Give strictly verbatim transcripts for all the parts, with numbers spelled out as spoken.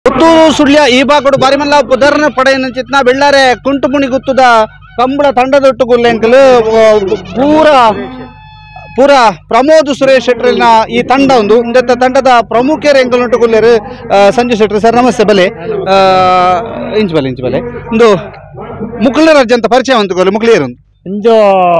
ಪುತ್ತೂರು ಸುಳ್ಯ ಈ ಭಾಗಡು ಬಾರಿಮಲ್ಲ ಪುದರ್ನ ಪಡೆಯನ್ನು ಚಿತ್ನ ಬೆಳ್ಳಾರೆ ಕುಂಟುಮುಣಿ ಗುತ್ತದ ಕಂಬಳ ತಂಡದೊಟ್ಟು ಗುಲ್ಲೆಂಕಲು ಪೂರ ಪೂರ ಪ್ರಮೋದ್ ಸುರೇಶ್ ಶೆಟ್ರಿನ ಈ ತಂಡ ಒಂದು ಇಂದತ್ತ ತಂಡದ ಪ್ರಮುಖರು ಎಂಕಲ್ನುಟ್ಟು ಗುಲ್ಲೇರು ಸಂಜು ಶೆಟ್ರಿ ಸರ್ ನಮಸ್ತೆ ಬಲೆ ಇಂಚ್ ಬಲೆ ಇಂಚ್ ಬಲೆ ಒಂದು ಮುಕ್ಳರ ಅಂತ ಪರಿಚಯ ಅಂತ ಗೊಲ್ಲ ಮುಕ್ಳಿಯರು ಇಂದು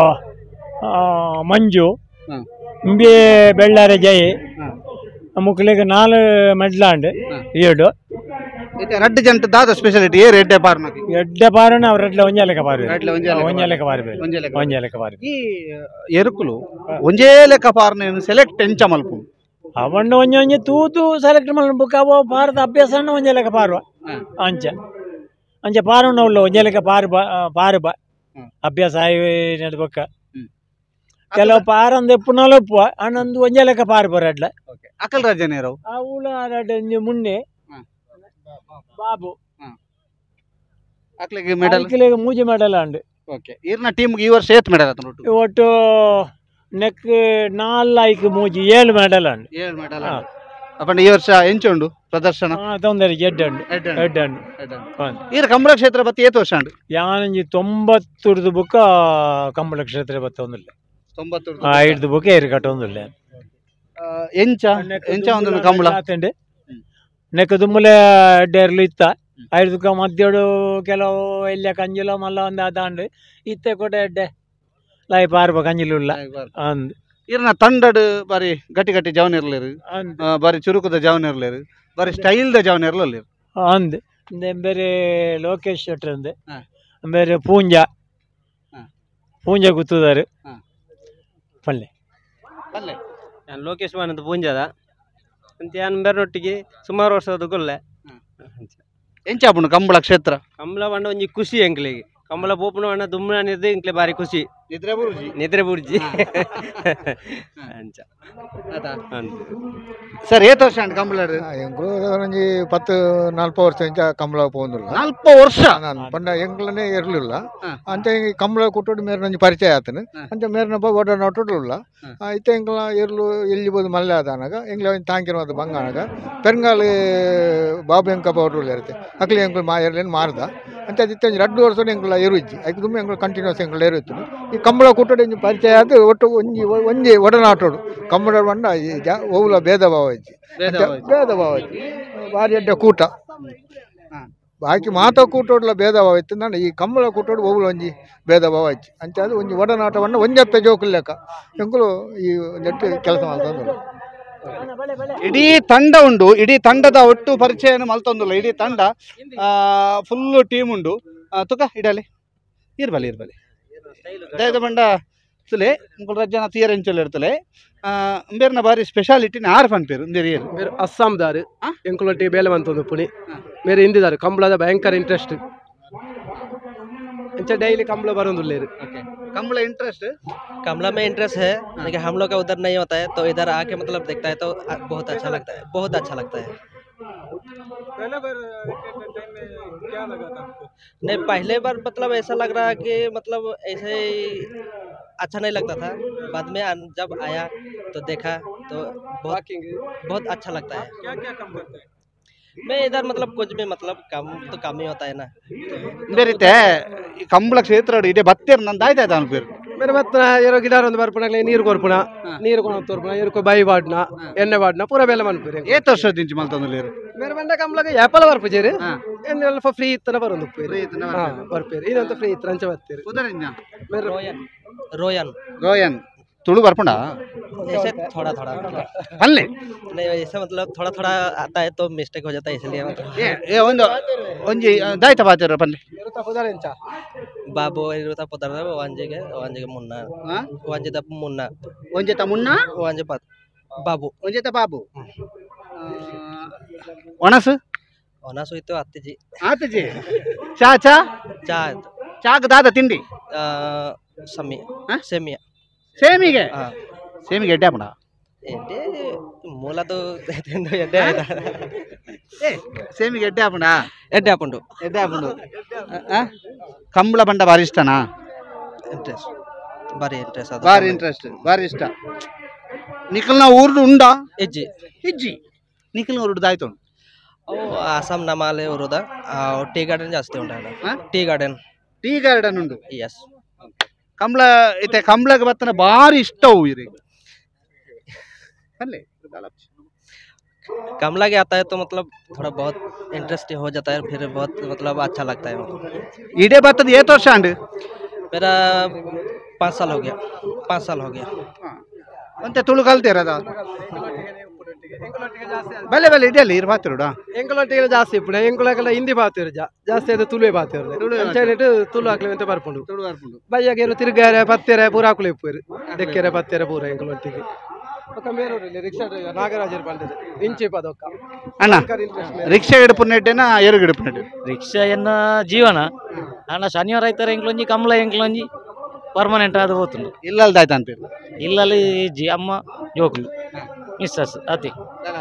ಮಂಜು ಇಂಬೆ ಬೆಳ್ಳಾರೆ ಜೈ ಮುಕ್ಳಿಗೆ ನಾಲ್ ಮೆಡ್ಲಾಂಡ್ ಏಳು ರಡ್ಡ್ ಜಂಟ ದಾದ ಸ್ಪೆಷಾಲಿಟಿ ಏ ರೆಡ್ಡೆ ಪಾರ್ನ ಎಡ್ಡೆ ಪಾರನ ಅವ್ರ ರೆಡ್ಲ ಒಂಜಾಲೆಕ ಪಾರು ಒಂಜಾಲೆಕ ಪಾರು ಒಂಜಾಲೆಕ ಪಾರು ಈ ಎರುಕುಲು ಒಂಜೇ ಲೆಕ್ಕ ಪಾರ್ನ ಸೆಲೆಕ್ಟ್ ಎಂಚ ಮಲ್ಪು ಅವಣ್ಣ ಒಂಜ ಒಂಜೆ ತೂತು ಸೆಲೆಕ್ಟ್ ಮಲ್ಪುಕ ಅವ ಪಾರದ ಅಭ್ಯಾಸ ಒಂಜಾಲೆಕ ಪಾರುವ ಅಂಚ ಅಂಚ ಪಾರುಣ್ಣ ಉಳ್ಳ ಒಂಜಾಲೆಕ ಪಾರು ಬಾ ಪಾರು ಬಾ ಅಭ್ಯಾಸ ಆಯ್ ನಡ್ಬೇಕ ಕೆಲವು ಪಾರಂದು ಎಪ್ಪುನಲೊಪ್ಪು ಅಣ್ಣಂದು ಒಂಜಾಲೆಕ ಪಾರು ಬರಡ್ಲ ಅಕಲ್ ರಾಜನೇರವು ಅವಳ ರಡ್ಡ ಮುನ್ನೆ ಬಾಬು ಅಕ್ಲಿಗೆ ಮೆಡಲ್ ಅಕ್ಲಿಗೆ ಮೂಜಿ ಮೆಡಲ್ ಅಂಡ್ ಓಕೆ ಈರ್ನ ಟೀಮ್ ಈ ವರ್ಷ ಏತ್ ಮೆಡಲ್ ಆತ ನೋಡು ಒಟ್ಟು ನೆಕ್ ನಾಲ್ಕು ಮೂಜಿ ಏಳು ಮೆಡಲ್ ಅಂಡ್ ಏಳು ಮೆಡಲ್ ಅಪ್ಪಂಡ ಈ ವರ್ಷ ಎಂಚ ಉಂಡು ಪ್ರದರ್ಶನ ತೊಂದರೆ ಎಡ್ ಅಂಡ್ ಎಡ್ ಅಂಡ್ ಈರ ಕಂಬಳ ಕ್ಷೇತ್ರ ಬತ್ತಿ ಏತ್ ವರ್ಷ ಅಂಡು ಯಾನಂಜಿ ತೊಂಬತ್ತುರ್ದು ಬುಕ್ಕ ಕಂಬಳ ಕ್ಷೇತ್ರ ಬತ್ತ ಒಂದಿಲ್ಲ ತೊಂಬತ್ತು ಐದು ಬುಕ್ಕ ಏರಿ ಕಟ್ಟ ಒಂದಿಲ್ಲ ಎಂಚ ಎಂಚ ಒಂದು ಕಂಬಳ ಆತಂಡೆ ನೆಕ್ ದುಮ್ಮಲೆ ಎಡ್ಡೆರ್ಲು ಇತ್ತ ಐದು ಮಧ್ಯೋಡು ಕೆಲವು ಎಲ್ಲ ಕಂಜಿಲ ಮಲ್ಲ ಒಂದು ಅದಾಂಡು ಇತ್ತೆ ಕೊಟ್ಟೆ ಎಡ್ಡೆ ಲೈ ಪಾರ್ಬ ಕಂಜಿಲುಲ್ಲ ಅಂದ್ ಇರ್ನ ತಂಡಡ್ ಬಾರಿ ಗಟ್ಟಿ ಗಟ್ಟಿ ಜವನ್ ಇರ್ಲೇರು ಬಾರಿ ಚುರುಕುದ ಜವನ್ ಇರ್ಲೇರು ಬಾರಿ ಸ್ಟೈಲ್ ದ ಜವನ್ ಇರ್ಲಿಲ್ಲ ಅಂದ್ ಬೇರೆ ಲೋಕೇಶ್ ಶೆಟ್ರ್ ಅಂದೆ ಬೇರೆ ಪೂಂಜ ಪೂಂಜ ಗುತ್ತುದಾರು ಪಲ್ಲೆ ಪಲ್ಲೆ ನಾನು ಲೋಕೇಶ್ ಮಾನ್ ಅಂತ ಪೂಂಜದ ಅಂತ ಯಾನ್ ಬೇರೆನೊಟ್ಟಿಗೆ ಸುಮಾರು ವರ್ಷದ ಗೊಲ್ಲೆ ಎಂಚ ಆಪುಂಡು ಕಂಬಳ ಕ್ಷೇತ್ರ ಕಂಬಳ ಬಂಡ ಒಂಜಿ ಖುಷಿ ಎಂಕ್ಲೆಗೆ ಕಂಬಳ ಪೋಪುನ ಅಣ್ಣ ದುಮ್ಮನ ನಿರ್ದೆ ಎಂಕ್ಲೆ ಬಾರಿ ಖುಷಿ ನಿದ್ರೆ ಬುರ್ಜಿ ನಿದ್ರೆ ಬುರ್ಜಿ ಅಂಚ ಸರ್ ಏತ್ ವರ್ಷ ಅಂಡ್ ಕಂಬಳ ಒಂಜಿ ಪತ್ತು ನಾಲ್ಕು ವರ್ಷ ಇಂಚ ಕಂಬಳ ಪೋಂದುಲ್ಲ ನಾಲ್ಕು ವರ್ಷ ನಾನು ಪಂಡ ಎಂಕ್ಲನೇ ಇರ್ಲಿಲ್ಲ ಅಂಚ ಕಂಬಳ ಕುಟ್ಟೋಡು ಮೇರೆ ನಂಜಿ ಪರಿಚಯ ಆತನು ಅಂಚ ಮೇರಿನ ಒಡ ನೊಟ್ಟುಲ್ಲ ಇತ್ತ ಎಂಕ್ಲ ಇರ್ಲು ಎಲ್ಲಿ ಬೋದು ಮಲ್ಲೆ ಆದನಾಗ ಎಂಕ್ಲ ತಾಂಕಿರೋದು ಬಂಗಾನಾಗ ಪೆರ್ಗಾಲ್ ಬಾಬು ಎಂಕ ಪೌಡ್ರು ಇರುತ್ತೆ ಅಕ್ಲಿ ಎಂಕ್ಲು ಮಾ ಎರ್ಲೇನು ಮಾರ್ದ ಅಂತ ಇತ್ತ ಎರಡು ವರ್ಷ ಎಂಕ್ಲ ಎರುಜ್ಜಿ ಐದು ದುಮ್ಮೆ ಎಂಕ್ಲು ಕಂಟಿನ್ಯೂಸ್ ಎಂಕ್ಲ ಎರುತ್ತು ಈ ಕಂಬಳ ಕುಟ್ಟೋಡು ಎಂಜಿ ಪರಿಚಯ ಆದ ಒಟ್ಟು ಒಂಜಿ ಒಂಜಿ ಒಡನಾಟೋಡು ಕಂಬಳ ಬಂಡ ಓವುಲ ಭೇದ ಭಾವ ಇಜ್ಜಿ ಭೇದ ಭಾವ ಇಜ್ಜಿ ಭಾರಿ ಅಡ್ಡ ಕೂಟ ಬಾಕಿ ಮಾತ ಕೂಟೋಡ್ಲ ಭೇದ ಭಾವ ಇತ್ತು ನಾನು ಈ ಕಂಬಳ ಕೂಟೋಡು ಓವುಲ ಒಂಜಿ ಭೇದ ಭಾವ ಇಜ್ಜಿ ಅಂಚ ಅದು ಒಂಜಿ ಒಡನಾಟವನ್ನು ಒಂಜಪ್ಪೆ ಜೋಕುಲ್ ಲೆಕ್ಕ ಎಂಕುಲು ಈ ನೆಟ್ಟು ಕೆಲಸ ಮಾಡ್ತಂದ್ರು ಇಡೀ ತಂಡ ಉಂಡು ಇಡೀ ತಂಡದ ಒಟ್ಟು ಪರಿಚಯನ ಮಲ್ತೊಂದುಲ್ಲ ಇಡೀ ತಂಡ ಫುಲ್ ಟೀಮ್ ಉಂಡು ತುಕ ಇಡಲಿ ಇರ್ಬಲಿ ಇರ್ಬಲಿ ದಯದ ಬಂಡ ಇರ್ತಲೆ ರಜ್ಜನ ತೀರ ಎಂಚಲ್ಲಿ ಇರ್ತಲೆ ಬೇರೆನ ಬಾರಿ ಸ್ಪೆಷಾಲಿಟಿನ ಆರು ಫನ್ ಪೇರು ಬೇರೆ ಬೇರೆ ಅಸ್ಸಾಂ ದಾರು ಎಂಕುಲೊಟ್ಟಿ ಬೇಲೆ ಬಂತಂದು ಪುಣಿ ಬೇರೆ ಹಿಂದಿದಾರು ಕಂಬಳದ ಭಯಂಕರ ಇಂಟ್ರೆಸ್ಟ್ इंचा डेली कमला बरोंदु लेर कमला इंटरेस्ट कमला में इंटरेस्ट है लेकिन हम लोग का उधर नहीं होता है तो इधर आके मतलब देखता है तो बहुत अच्छा लगता है बहुत अच्छा लगता है। पहले बार टाइम में क्या लगा था आपको? नहीं पहले बार मतलब ऐसा लग रहा है कि मतलब ऐसे अच्छा नहीं लगता था, बाद में जब आया तो देखा तो बहुत बहुत अच्छा लगता है। क्या क्या काम करते हैं? मैं इधर मतलब कुछ भी मतलब काम तो काम ही होता है ना। मेरे ते कंबಳ ಕ್ಷೇತ್ರ ಇದೆ ಬತ್ತೆರ್ ನಂದು ಆಯ್ತಾ ಆಯ್ತಾ ಅನ್ಪೇರು मेरे मत येरो गिटार ಒಂದು ಬರ್ಪಣಲೆ ನೀರು ಕೊರ್ಪಣ ನೀರು ಕೊನ ತೋರ್ಪಣ ಏರ್ಕೊ ಬಾಯಿ ವಾಡ್ನ ಎಣ್ಣೆ ವಾಡ್ನ ಪೂರ ಬೆಲೆ ಮನ್ಪೇರೆ ಏತ್ ವರ್ಷ ದಿಂಚಿ ಮಲ್ತಂದಲೇರು मेरे ಬಂಡ ಕಂಬಳಗ ಯಾಪಲ ಬರ್ಪಜೇರು ಎಣ್ಣೆ ಅಲ್ಪ ಫ್ರೀ ಇತ್ತನ ಬರೋದು ಫ್ರೀ ಇತ್ತನ ಬರ್ಪೇರು ಇದಂತ ಫ್ರೀ ಇತ್ತು ಅಂಚ ಬತ್ತೀರು ಉದರಣ್ಣ मेरे रोयन रोयन रोयन ತುಳು ಬರ್ಪುಂಡ ऐसे थोड़ा थोड़ा ಅಲ್ಲೇ नहीं ऐसे मतलब थोड़ा थोड़ा आता है तो मिस्टेक हो जाता है इसलिए मतलब ಏ ಏ ಒಂದು ಒಂಜಿ ದಾಯ್ತ ಬಾತಿರ ಪಲ್ಲೆ ಇರುತ್ತಾ ಉದರೆಂಚ बाबू इरुता पदर वांजे के वांजे के मुन्ना वांजे द मुन्ना ಒಂಜೆ ತ ಮುನ್ನ वांजे पद बाबू ಒಂಜೆ ತ ಬಾಬು ಒಣಸು ओना सुई तो आते जी ಆತಜಿ ಚಾ ಚಾ चा ಚಾಗ ದಾದ ತಿಂಡಿ समी सेमिया ಸೇಮಿಗೆ हाँ ಸೇಮಿಗೆ ಎಡ್ಡೆ ಪುಂಡ एडे मूला तो एडे आयता ಏ ಸೇಮಿಗೆ ಎಡ್ಡೆ ಪುಂಡ एडे आपुंडु ಎಡ್ಡೆ ಪುಂಡು ಕಂಬಳ ಬಂಡ ಬಾರಿ ಇಷ್ಟನಾ इंटरेस्ट बारी इंटरेस्ट आता ಬಾರಿ ಇಂಟ್ರೆಸ್ಟ್ ಬಾರಿ ಇಷ್ಟ ನಿಖಲ್ನ ಊರ್ದು ಉಂಡ एजी ಇಜ್ಜಿ ನಿಖಲ್ನ ಊರ್ದು ಆಯ್ತು ಅವು ಆಸಾಮ್ ನಮಾಲೆ ಇರೋದ ಟೀ ಗಾರ್ಡನ್ ಜಾಸ್ತಿ ಉಂಟು ಹಾ? ಟೀ ಗಾರ್ಡನ್ ಟೀ ಗಾರ್ಡನ್ ಉಂಟು ಎಸ್ ಕಂಬಳ ಇತ್ತೆ ಕಂಬಳಕ್ಕೆ ಬತ್ತನ ಭಾರಿ ಇಷ್ಟವು ಇರಿಗೆ ಅಲ್ಲೇ कमला के आता है तो मतलब थोड़ा बहुत इंटरेस्ट हो जाता है फिर बहुत मतलब अच्छा लगता है मतलब ಇಡೇ ಬತ್ತದ ಏತ್ ವರ್ಷ ಅಂಡ್ मेरा पाँच साल हो गया पाँच साल हो गया ಅಂತೆ ತುಳು ಕಲ್ತಿರದ ಬಲ್ಲೆ ಬಲ್ಲೆ ಇದೆಯಲ್ಲಿ ಇರ್ ಬಾತಿರುಡ ಎಂಕುಲೊಟ್ಟಿಗೆ ಜಾಸ್ತಿ ಇಪ್ಪುಡು ಎಂಕುಲಕ್ಕೆಲ್ಲ ಹಿಂದಿ ಬಾತಿರು ಜಾಸ್ತಿ ಅದು ತುಳುವೆ ಬಾತಿರು ಅಂಚೆನಿಟ್ಟು ತುಳು ಹಾಕ್ಲಿ ಅಂತ ಬರ್ಪುಂಡು ತುಳು ಬರ್ಪುಂಡು ಬಯ್ಯಗೇರು ತಿರುಗಾರೆ ಪತ್ತೆರೆ ಪೂರ ಹಾಕುಲು ಇಪ್ಪುರು ದೆಕ್ಕೆರೆ ಪತ್ತೆರೆ ಪೂರ ಎಂಕುಲೊಟ್ಟಿಗೆ ఒక మేరూరిల్లి రిక్షా డ్రైవర్ నాగరాజర్ పల్లెది ఇంచి పదొక్క ಅಣ್ಣ ರಿಕ್ಷಾ ಹಿಡ್ಪುನೆಡ್ಡೆನ ಏರು ಹಿಡ್ಪುನೆಡ್ಡೆ ರಿಕ್ಷಾ ಎನ್ನ ಜೀವನ ಅಣ್ಣ ಶನಿವಾರ ಆಯ್ತಾರೆ ಎಂಕ್ಲೊಂಜಿ ಕಮಲ ಎಂಕ್ಲೊಂಜಿ ಪರ್ಮನೆಂಟ್ ಆದ ಹೋತುಂಡು ಇಲ್ಲಲ್ದಾಯ್ತು ಅಂತೀರಿ ಇಲ್ಲಲ್ಲಿ ಜಿ ಅಮ್ಮ ಜೋಕುಲು ಮಿಸ್ಸಸ್ ಅತಿ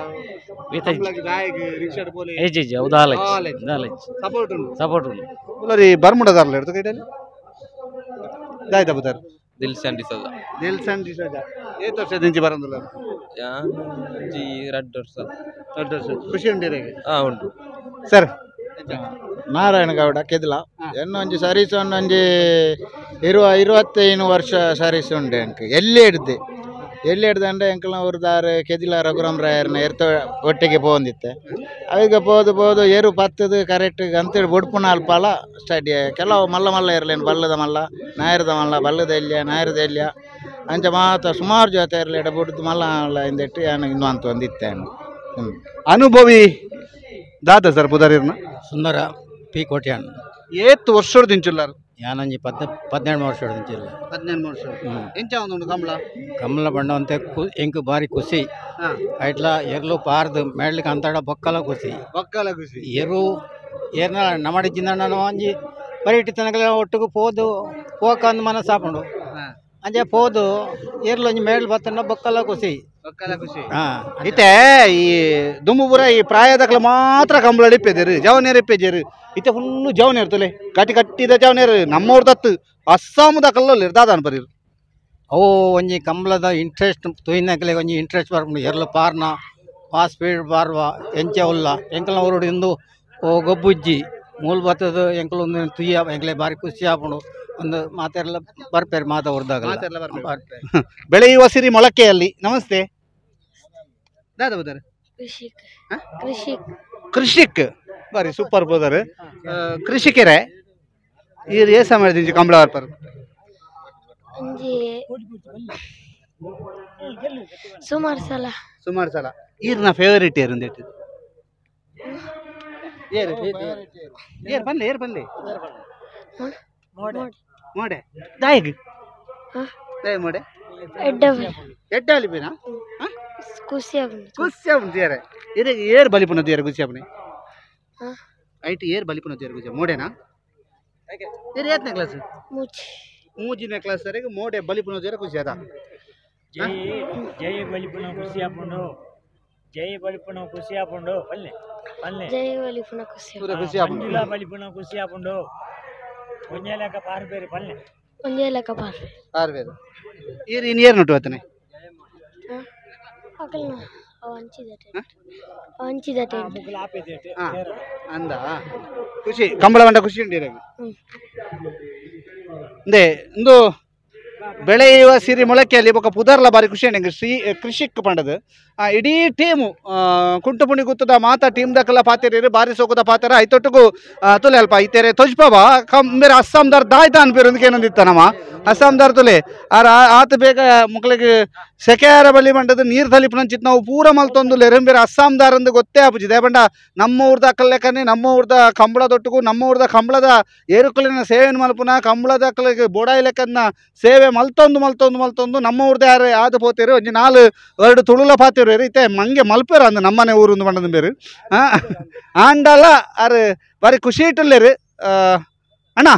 ಏಜಿ ಜಿ ಹೌದು ಆಲಜ್ ಆಲಜ್ ಸಪೋರ್ಟ್ ಉಂಟು ಸಪೋರ್ಟ್ ಉಂಟು ಉಲ್ಲರಿ ಬರ್ಮುಡದಾರ್ಲ ಇರ್ತು ಕೈಡಲ್ಲಿ ದಾಯ್ತ ಬುದಾರ್ ದಿಲ್ಶನ್ ಡಿಸೋಜ ದಿಲ್ಸನ್ ಡಿಸೋಜ ಏತ್ ವರ್ಷ ದಿಂಚಿ ಬರಂದಿಲ್ಲ ಜಿ ಎರಡು ವರ್ಷ ದೊಡ್ಡ ವರ್ಷ ಖುಷಿ ಉಂಡಿರಿಗೆ ಹಾ ಉಂಟು ಸರ್ ನಾರಾಯಣ ಗೌಡ ಕೆದಲ ಎನ್ನು ಒಂಜಿ ಸರ್ವೀಸ್ ಒಂದೊಂಜಿ ಇರುವ ಇರುವತ್ತೈದು ವರ್ಷ ಸರ್ವೀಸ್ ಉಂಡು ಎಂಕ್ ಎಲ್ಲಿ ಹಿಡ್ದೆ ಎಲ್ಲಿ ಹಿಡ್ದೆ ಅಂದ್ರೆ ಎಂಕಲ್ನ ಊರ್ದಾರು ಕೆದಿಲ ರಘುರಾಮ್ ರಾಯರ್ನ ಎರ್ತ ಒಟ್ಟಿಗೆ ಪೋಂದಿತ್ತೆ ಅವಾಗ ಪೋದು ಪೋದು ಏರು ಪತ್ತದು ಕರೆಕ್ಟ್ ಅಂತೇಳಿ ಬುಡ್ಪುನ ಅಲ್ಪಲ ಸ್ಟಡಿ ಕೆಲವು ಮಲ್ಲ ಮಲ್ಲ ಇರಲೇನು ಬಲ್ಲದ ಮಲ್ಲ ನಾಯರದ ಮಲ್ಲ ಬಲ್ಲದ ಎಲ್ಲಿಯ ನಾಯರದ ಎಲ್ಲಿಯ ಅಂಚ ಮಾತ ಸುಮಾರು ಜೊತೆ ಇರಲಿ ಬುಡ್ದು ಮಲ್ಲ ಮಲ್ಲ ಇಂದಿಟ್ಟು ಏನು ಇನ್ನೂ ಅಂತ ಒಂದಿತ್ತೆ ಹ್ಞೂ ಅನುಭವಿ ದಾದ ಸರ್ ಬುದಾರಿರ್ನ ಸುಂದರ ಪಿ ಕೋಟ್ಯಾನ್ ಏತ್ ವರ್ಷದ ದಿಂಚುಲ್ಲಾರು ಯಾನಂಜಿ ಪದ್ ಪದಿನೆಂಟು ವರ್ಷ ಹೊಡೆದಿಲ್ಲ ಹದಿನೆಂಟು ವರ್ಷ ಎಂಚ ಒಂದು ಕಮಲ ಕಮಲ ಬಣ್ಣ ಅಂತೆ ಕು ಎಂಕು ಬಾರಿ ಖುಷಿ ಐಟ್ಲ ಎರ್ಲು ಪಾರ್ದು ಮೇಡ್ಲಿಕ್ಕೆ ಅಂತಾಡ ಬೊಕ್ಕಲ ಖುಷಿ ಬಕ್ಕಲ ಖುಷಿ ಎರು ಏರ್ನ ನಮಡಿಜಿಂದ ನಾನು ಅಂಜಿ ಪರಿಟಿ ತನಕ ಒಟ್ಟಿಗೆ ಪೋದು ಪೋಕ ಅಂದ್ ಮನಸ್ಸು ಹಾಕೊಂಡು ಅಂಜೆ ಪೋದು ಏರ್ಲು ಒಂಜಿ ಮೇಡ್ಲು ಬತ್ತನ ಬೊಕ್ಕಲ ಖುಷಿ ಬಕ್ಕಲ ಖುಷಿ ಹಾ ಇತ್ತೆ ಈ ದುಂಬುಪುರ ಈ ಪ್ರಾಯದಕ್ಲ ಮಾತ್ರ ಕಂಬಳ ಇಪ್ಪೇದಿರು ಜವನೇರು ಇಪ್ಪೇಜರು ಇತ್ತೆ ಫುಲ್ಲು ಜವನೇರು ತೊಲೆ ಕಟ್ಟಿ ಕಟ್ಟಿದ ಜವನೇರು ನಮ್ಮವ್ರ ತತ್ತು ಅಸ್ಸಾಮದ ಕಲ್ಲಲ್ಲಿ ಇರ್ದಾದ ಅನ್ಪರಿರು ಅವು ಒಂಜಿ ಕಂಬಳದ ಇಂಟ್ರೆಸ್ಟ್ ತುಯಿನಕಲೆ ಒಂಜಿ ಇಂಟ್ರೆಸ್ಟ್ ಬರ್ಕೊಂಡು ಎರ್ಲು ಪಾರ್ನ ಆ ಸ್ಪೀಡ್ ಪಾರ್ವ ಎಂಚೆ ಉಲ್ಲ ಎಂಕಲ್ನ ಹೊರಡಿಂದು ಓ ಗೊಬ್ಬುಜ್ಜಿ ಮೂಲ್ ಬತ್ತದ ಎಂಕಲ್ ಒಂದು ತುಯ್ಯ ಎಂಕಲೆ ಬಾರಿ ಖುಷಿ ಹಾಕೊಂಡು ಒಂದು ಮಾತೆಲ್ಲ ಬರ್ಪೇರು ಮಾತ ಹೊರದಾಗ ಬೆಳೆಯುವ ಸಿರಿ ಮೊಳಕೆಯಲ್ಲಿ ನಮಸ್ತೆ ದಾದ ಬುದಾರೆ ಕೃಷಿಕ್ ಕೃಷಿಕ್ ಕೃಷಿಕ್ ಬಾರಿ ಸೂಪರ್ ಬೋದಾರೆ ಕೃಷಿಕರೇ ಈ ಏಸ ಮಾಡಿದಿಂಜಿ ಕಂಬಳ ಬರ್ಪರು ಒಂಜಿ ಸುಮಾರು ಸಲ ಸುಮಾರು ಸಲ ಈರ್ನ ಫೇವರಿಟ್ ಏರು ಅಂದೇಟು ಏರು ಏರ್ ಬನ್ನಿ ಏರ್ ಬನ್ನಿ ಮೋಡೆ ದಾಯಿಗ್ ದಾಯಿ ಮೋಡೆ ಎಡ್ಡ ಎಡ್ಡ ಅಲಿಪಿನ ಖುಷಿ ಆಗುಂಡು ಖುಷಿ ಉಂಟು ಏರೆ ಇದು ಏರ್ ಬಲಿಪುನ ಏರ್ ಖುಷಿ ಅಪ್ಪನಿ ಐಟ್ ಏರ್ ಬಲಿಪುನ ಏರ್ ಖುಷಿ ಮೋಡೆನಾ ಏರ್ ಏತ್ನೇ ಕ್ಲಾಸ್ ಮುಚ್ಚಿ ಮೂಜಿನೇ ಕ್ಲಾಸ್ ಸರಿಗೆ ಮೋಡೆ ಬಲಿಪುನ ಏರ್ ಖುಷಿ ಅದ ಜೈ ಜೈ ಬಲಿಪುನ ಖುಷಿ ಹಾಕೊಂಡು ಜೈ ಬಲಿಪುನ ಖುಷಿ ಹಾಕೊಂಡು ಪಲ್ಲೆ ಪಲ್ಲೆ ಜೈ ಬಲಿಪುನ ಖುಷಿ ಪೂರ ಖುಷಿ ಅಪ್ಪನಿ ಮಂಜುಳಾ ಬಲಿಪುನ ಖುಷಿ ಹಾಕೊಂಡು ಒಂಜೇಲಕ ಪಾರ್ಬೇರಿ ಪಲ್ಲೆ ಒಂದೇ ಲೆಕ್ಕ ಪಾರ್ವೆ ಆರ್ವೇದು ಈರ್ ಇನ್ ಏರ್ ನೋಟು ಆತನೆ ಅಕಲ್ನ ಅವ ಹಂಚಿದ ಅವ ಹಂಚಿದ ಮುಗ್ಲ ಆಪೇದೇಟೆ ಹಾ ಅಂದ ಖುಷಿ ಕಂಬಳ ಬಂಡ ಖುಷಿ ಉಂಟು ಇರಾಗ ಅಂದೆ ಇಂದು ಬೆಳೆಯುವ ಸಿರಿ ಮೊಳಕೆಯಲ್ಲಿ ಬೊಕ್ಕ ಪುದರ್ಲ ಬಾರಿ ಖುಷಿ ಉಂಟು ಶ್ರೀ ಕೃಷಿಕ್ ಪಂಡದು ಇಡೀ ಟೀಮು ಕುಂಟುಪುಣಿ ಗುತ್ತದ ಮಾತ ಟೀಮ್ ದಕ್ಕಲ ಪಾತೆರೇರು ಬಾರಿ ಸೋಕುದ ಪಾತೆರ ಐತೊಟ್ಟಿಗೂ ತುಲೆ ಅಲ್ಪ ಐತೆರೆ ತೊಜ್ಪವ ಕಮ್ ಮೇರೆ ಅಸ್ಸಾಂದಾರ್ ದಾಯ್ತ ಅನ್ಪೇರು ಅಂದಕ್ಕೆ ಏನೊಂದಿತ್ತ ನಮ್ಮ ಅಸ್ಸಾಂದಾರ್ ತುಲೆ ಆರ ಆತ ಬೇಗ ಮಕ್ಕಳಿಗೆ ಸೆಕೆಯಾರ ಬಲಿ ಬಂಡದು ನೀರು ತಲಿಪುನಂಚಿತ್ ನಾವು ಪೂರ ಮಲ್ತೊಂದು ಲೆರಂಬೇರೆ ಅಸ್ಸಾಂದಾರ್ ಅಂದು ಗೊತ್ತೇ ಆಪುಜಿದೆ ಬಂಡ ನಮ್ಮ ಊರ್ದ ಅಕ್ಕಲೆಕ್ಕನೆ ನಮ್ಮ ಊರ್ದ ಕಂಬಳದೊಟ್ಟಿಗೂ ನಮ್ಮ ಊರ್ದ ಕಂಬಳದ ಏರುಕಲಿನ ಸೇವೆ ಮಲ್ಪುನ ಕಂಬಳದ ಅಕ್ಕಲಿಗೆ ಬೋಡಾಯಿ ಲೆಕ್ಕನ್ನ ಸೇವೆ ಮಲ್ತೊಂದು ಮಲ್ತೊಂದು ಮಲ್ತೊಂದು ನಮ್ಮ ಊರ್ದ ಯಾರು ಆದ ಪೋತೇರು ಒಂಜಿ ನಾಲ್ ಎರಡು ತುಳುಲ ಪಾತೇರು ಇತ್ತೆ ಮಂಗೆ ಮಲ್ಪೇರು ಅಂದ ನಮ್ಮನೆ ಊರು ಒಂದು ಬಂಡದ ಬೇರು ಆಂಡಲ್ಲ ಅರೆ ಬಾರಿ ಖುಷಿ ಇಟ್ಟಲ್ಲೇರು ಅಣ್ಣ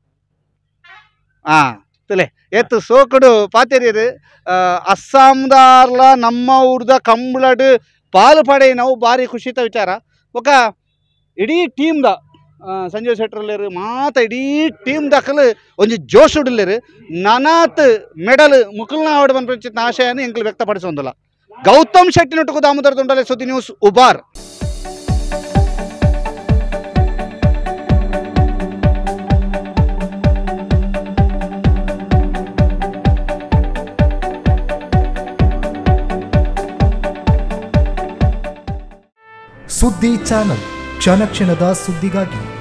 ಹಾ ತುಲೆ ಎತ್ತು ಸೋಕುಡು ಪಾತೆರಿಯರು ಅಸ್ಸಾಂದಾರ್ಲ ನಮ್ಮ ಊರ್ದ ಕಂಬಳಡ್ ಪಾಲು ಪಡೆ ನಾವು ಬಾರಿ ಖುಷಿತ ವಿಚಾರ ఒక ಇಡೀ ಟೀಮ್ದ ಸಂಜಯ್ ಶೆಟ್ಟರ್ಲೇರು ಮಾತ ಇಡೀ ಟೀಮ್ ದಾಖಲು ಒಂಜಿ ಜೋಶ್ ಉಡಲೇರು ನನಾತ್ ಮೆಡಲ್ ಮುಕುಲ್ನ ಆವಡ್ ಬಂದ ಆಶಯನ ಎಂಕ್ಲು ವ್ಯಕ್ತಪಡಿಸೊಂದಲ್ಲ ಗೌತಮ್ ಶೆಟ್ಟಿನೊಟ್ಟಿಗೂ ದಾಮೋದರ ದುಂಡಲೆ ಸುದ್ದಿ ನ್ಯೂಸ್ ಉಬಾರ್. ಸುದ್ದಿ ಚಾನಲ್ ಕ್ಷಣ ಕ್ಷಣದ ಸುದ್ದಿಗಾಗಿ